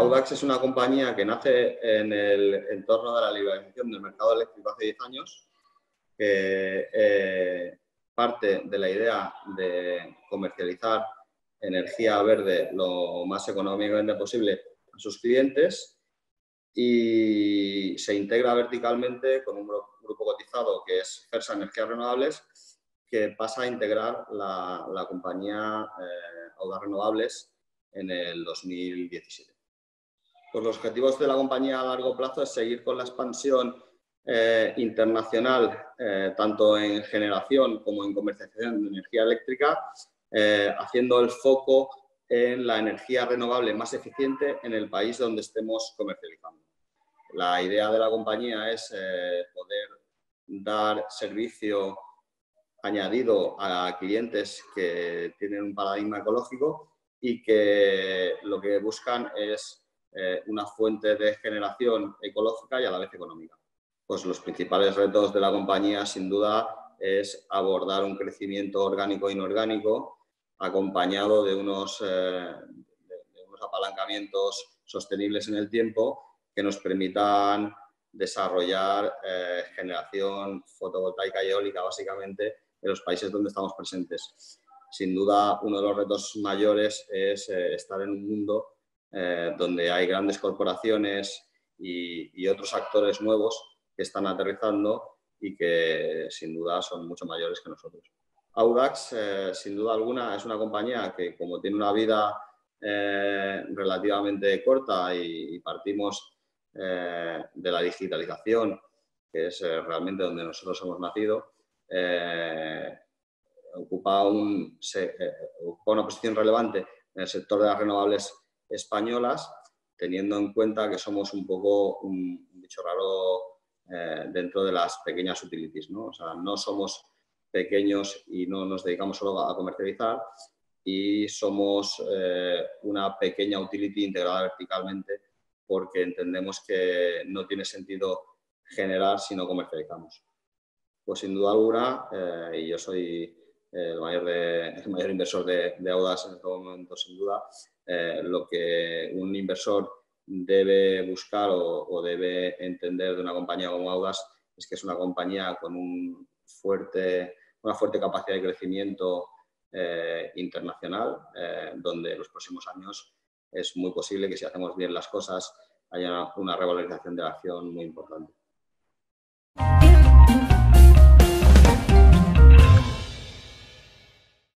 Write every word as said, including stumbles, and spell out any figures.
Audax es una compañía que nace en el entorno de la liberalización del mercado eléctrico hace diez años, que eh, parte de la idea de comercializar energía verde lo más económicamente posible a sus clientes y se integra verticalmente con un grupo cotizado que es Fersa Energías Renovables, que pasa a integrar la, la compañía eh, Audax Renovables en el dos mil diecisiete. Pues los objetivos de la compañía a largo plazo es seguir con la expansión eh, internacional, eh, tanto en generación como en comercialización de energía eléctrica, eh, haciendo el foco en la energía renovable más eficiente en el país donde estemos comercializando. La idea de la compañía es eh, poder dar servicio añadido a clientes que tienen un paradigma ecológico y que lo que buscan es eh, una fuente de generación ecológica y a la vez económica. Pues los principales retos de la compañía, sin duda, es abordar un crecimiento orgánico e inorgánico acompañado de unos, eh, de, de unos apalancamientos sostenibles en el tiempo que nos permitan desarrollar eh, generación fotovoltaica y eólica, básicamente, en los países donde estamos presentes. Sin duda, uno de los retos mayores es eh, estar en un mundo eh, donde hay grandes corporaciones y, y otros actores nuevos que están aterrizando y que sin duda son mucho mayores que nosotros. Audax, eh, sin duda alguna, es una compañía que, como tiene una vida eh, relativamente corta y, y partimos eh, de la digitalización, que es eh, realmente donde nosotros hemos nacido, Eh, ocupa, un, se, eh, ocupa una posición relevante en el sector de las renovables españolas, teniendo en cuenta que somos un poco un, un bicho raro eh, dentro de las pequeñas utilities, ¿no? O sea, no somos pequeños y no nos dedicamos solo a comercializar y somos eh, una pequeña utility integrada verticalmente porque entendemos que no tiene sentido generar si no comercializamos. Pues sin duda alguna, eh, y yo soy el mayor, de, el mayor inversor de, de Audax en este momento, sin duda, eh, lo que un inversor debe buscar o, o debe entender de una compañía como Audax es que es una compañía con un fuerte, una fuerte capacidad de crecimiento eh, internacional, eh, donde en los próximos años es muy posible que si hacemos bien las cosas haya una, una revalorización de la acción muy importante.